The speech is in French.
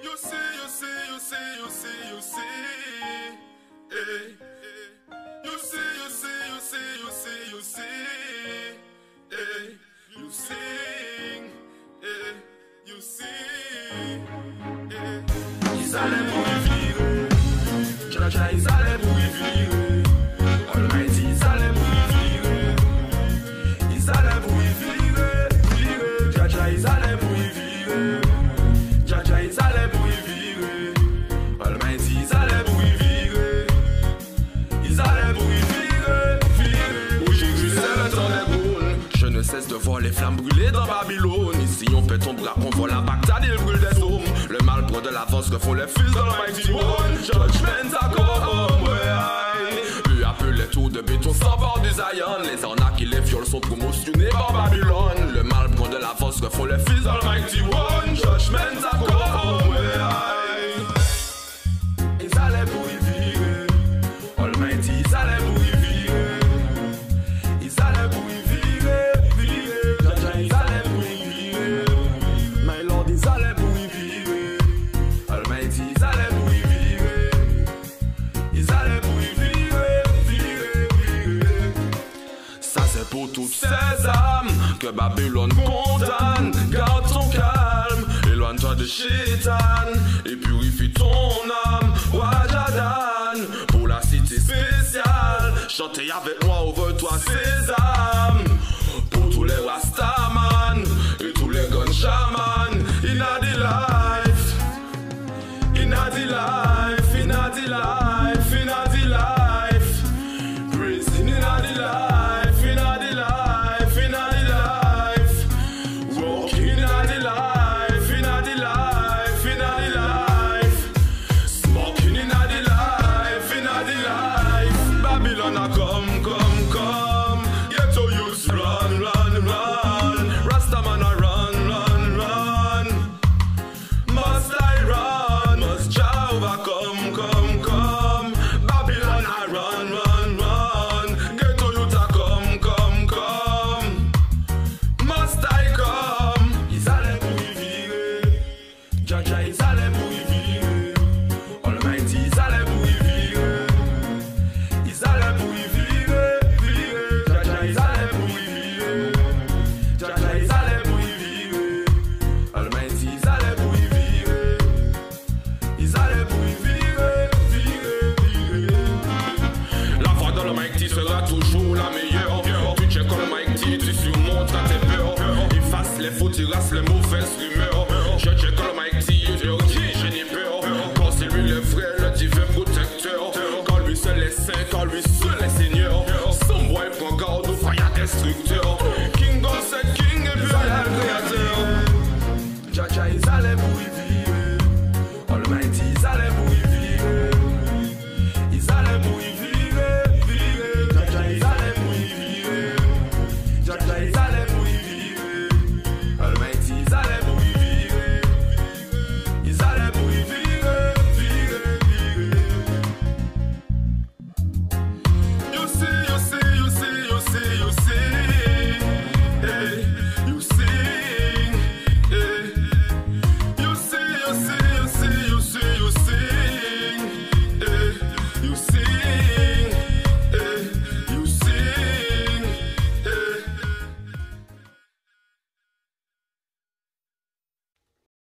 You see, you see, you see, you see, you see. Hey. You see, you see, you see, you see, you see. Hey. You sing. Hey. You sing. Hey. Ils allaient pour y vivre. Jaja, ils allaient pour y vivre. Almighty, ils allaient pour y vivre. Ils allaient pour y vivre. Vivre. Jaja, ils allaient pour y vivre. Jaja, ils allaient pour y vivre. Almighty, ils allaient pour y vivre. Ils allaient pour y vivre. Vivre. Aujourd'hui, c'est le temps des boules. Je ne cesse de voir les flammes brûler dans Babylone. Ici, on pète ton bras, on voit la Bagdad et il brûle des hommes. Le mal prend de l'avance que font les fils de l'Almighty One. Judgment à come, ouais. Peu à peu, les tours de béton s'embarquent du Zion. Les arnaques et les viols sont promotionnés par Babylone. Le mal prend de l'avance que font les fils de l'Almighty One. Judgment à come, ouais. Ils allaient pour y vivre. Almighty, ils allaient pour y vivre. Ils allaient pour y vivre, vivre. Jaja, ils allaient pour y vivre. My Lord, ils allaient pour y vivre. Almighty, ils allaient pour y vivre. Ils allaient pour y vivre, vivre, vivre. Ça c'est pour toutes ces âmes que Babylone condamne. Garde ton calme, éloigne-toi de Shaitan et purifie ton âme. Wajadan, pour la cité spéciale. Chantez avec moi, ouvre-toi Sésame. Pour tous les Rastaman et tous les gun shaman. Inna the life, inna the life, inna the life, inna the life. Praising inna the life, inna the life, inna the life. Walking inna the life, inna the life, inna the life. Smoking inna the life, inna the life. Babylon a come, come, come. Get to use run, run, run. Rastaman a run, run, run. Must I run? Must Jehovah come, come, come? Babylon a run, run, run. Get to youth a come, come, come. Must I come? Ils allaient pour y vivre. Jaja, ils allaient pour y vivre. Almighty, ils allaient pour y vivre. Ils allaient pour y vivre, vivre. Jaja, ils allaient pour y vivre. Jaja, ils allaient pour y vivre. Almighty, ils allaient pour y vivre. Ils allaient pour y vivre, vivre, vivre. La voix de l'Almighty sera toujours la meilleure. Tu check l'Almighty, tu surmontes tes peurs. Efface les faux, terrasse les mauvaises rumeurs. Je check l'Almighty et je dis je n'ai peur. Quand c'est lui le vrai, le divin protecteur. Quand lui seul est saint, quand lui seul est seigneur. Son boy prend garde au fire destructeur.